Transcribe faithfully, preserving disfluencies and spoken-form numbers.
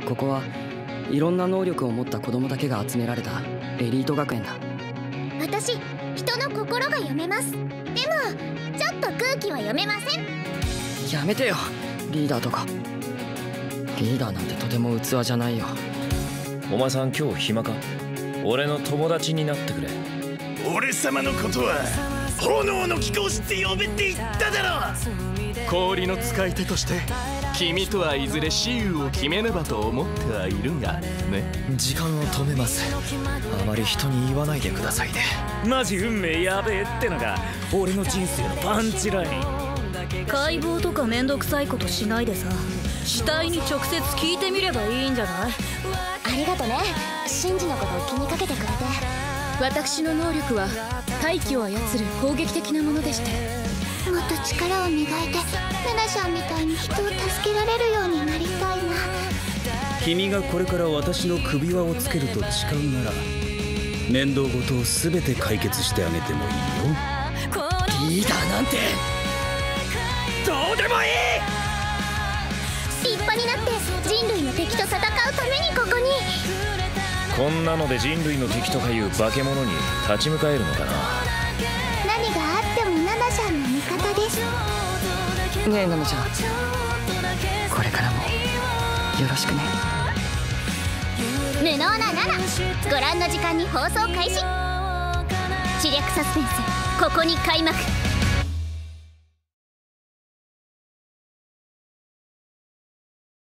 ここはいろんな能力を持った子供だけが集められたエリート学園だ。 私、人の心が読めます。でもちょっと空気は読めません。 やめてよ、リーダーとか。リーダーなんてとても器じゃないよ。 お前さん今日暇か？俺の友達になってくれ。 俺様のことは炎の貴公子って呼べって言っただろ。 氷の使い手として君とはいずれ雌雄を決めねばと思ってはいるがね。 時間を止めます。あまり人に言わないでくださいね。 マジ運命やべえってのが俺の人生のパンチライン。 解剖とかめんどくさいことしないでさ、死体に直接聞いてみればいいんじゃない？ ありがとね、シンジのことを気にかけてくれて。 私の能力は大気を操る攻撃的なものでして、 もっと力を磨いてナナちゃんみたいに人を助けられるようになりたいな。 君がこれから私の首輪をつけると誓うなら面倒事を全て解決してあげてもいいよ。 リーダーなんてどうでもいい。 立派になって人類の敵と戦うためにここに。 こんなので人類の敵とかいう化け物に立ち向かえるのかな。 何があってもナナちゃんの味方です。 ねえナナちゃん、これからもよろしくね。 無能なナナ、ご覧の時間に放送開始。知略サスペンス、ここに開幕。